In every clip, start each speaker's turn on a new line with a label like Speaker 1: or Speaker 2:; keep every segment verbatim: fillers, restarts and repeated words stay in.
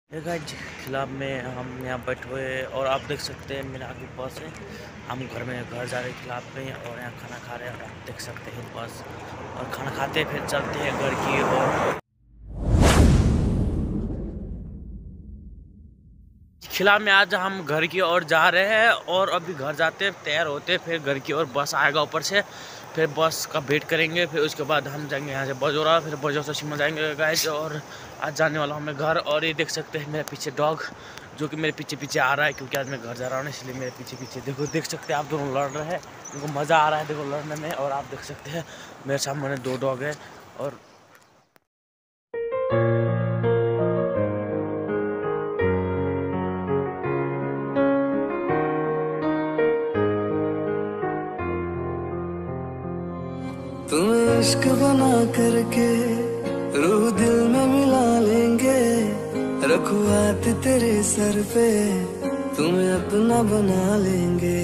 Speaker 1: Guys खिलाफ में हम यहाँ बैठे हुए हैं और आप देख सकते हैं मेरे आगे बस है। हम घर में घर जा रहे हैं खिलाफ में और यहाँ खाना खा रहे हैं और आप देख सकते हैं बस और खाना खाते फिर चलते हैं घर की और खिलाफ में आज हम घर की ओर जा रहे हैं और अभी घर जाते तैयार होते फिर घर की ओर बस आएगा ऊपर से। फिर बस का वेट करेंगे फिर उसके बाद हम जाएंगे यहाँ से बजोरा फिर बजोरा से शिमला जाएंगे गाइस। और आज जाने वाला हूँ मैं घर और ये देख सकते हैं मेरे पीछे डॉग जो कि मेरे पीछे पीछे आ रहा है क्योंकि आज मैं घर जा रहा हूँ इसलिए मेरे पीछे पीछे देखो देख सकते हैं आप दोनों लड़ रहे हैं। उनको मज़ा आ रहा है देखो लड़ने में और आप देख सकते हैं मेरे सामने दो डॉग है और
Speaker 2: तुम्हें इश्क बना करके रूह दिल में मिला लेंगे। रखो हाथ तेरे सर पे तुम्हें अपना बना लेंगे।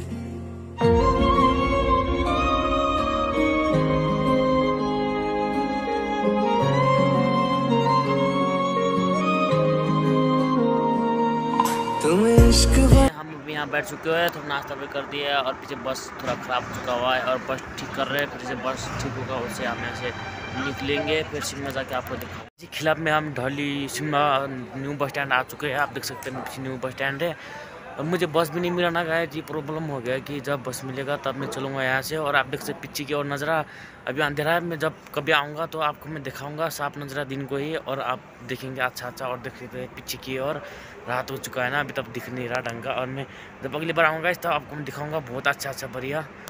Speaker 2: तुम्हें इश्क
Speaker 1: हम भी यहाँ बैठ चुके हैं थोड़ा नाश्ता भी कर दिया है और पीछे बस थोड़ा ख़राब हो चुका हुआ है और बस ठीक कर रहे हैं। फिर से बस ठीक होगा उससे हम यहाँ से निकलेंगे फिर शिमला जाके आपको दिखाऊंगा। जी खिलाफ में हम Dhalli Shimla new bus stand आ चुके हैं। आप देख सकते हैं पीछे न्यू बस स्टैंड है और मुझे बस भी नहीं मिला ना गया जी। प्रॉब्लम हो गया कि जब बस मिलेगा तब मैं चलूँगा यहाँ से। और आप देख सकते पीछे की ओर नज़रा अभी अंधेरा है। मैं जब कभी आऊँगा तो आपको मैं दिखाऊंगा साफ नज़रा दिन को ही और आप देखेंगे अच्छा अच्छा। और देख सकते हैं पीछे की ओर रात हो चुका है ना अभी तक दिख नहीं रहा ढंग का। और मैं जब अगली बार आऊँगा इस तब आपको मैं दिखाऊंगा बहुत अच्छा अच्छा बढ़िया।